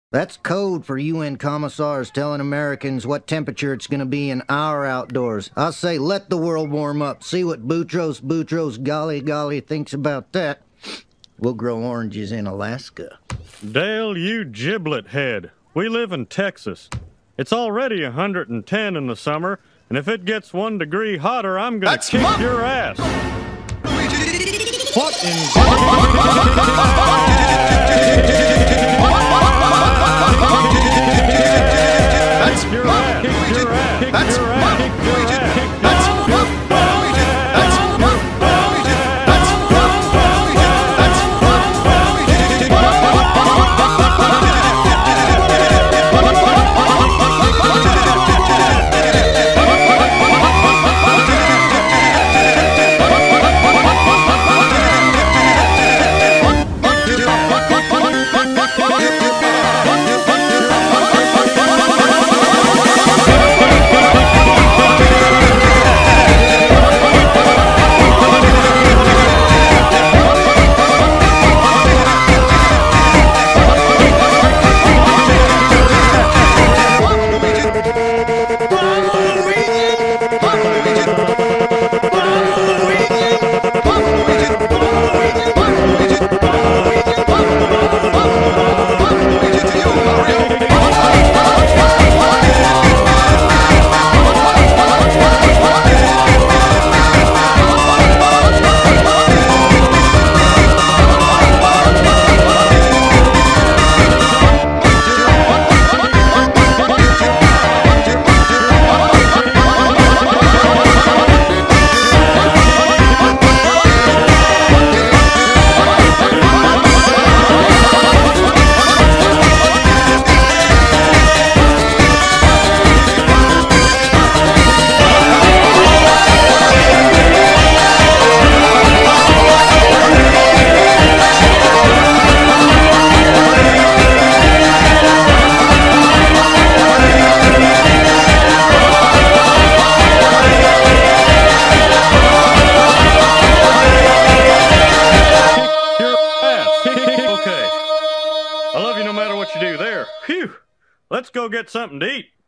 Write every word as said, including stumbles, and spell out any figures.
That's code for U N commissars telling Americans what temperature it's going to be in our outdoors. I say let the world warm up. See what Boutros Boutros Golly Golly thinks about that. We'll grow oranges in Alaska. Dale, you giblet head. We live in Texas. It's already one hundred ten in the summer, and if it gets one degree hotter, I'm gonna That's kick mom- your ass. What in... That's your ass. Kick your ass. Kick That's your ass. Kick your ass. Kick That's I love you no matter what you do there. Phew. Let's go get something to eat.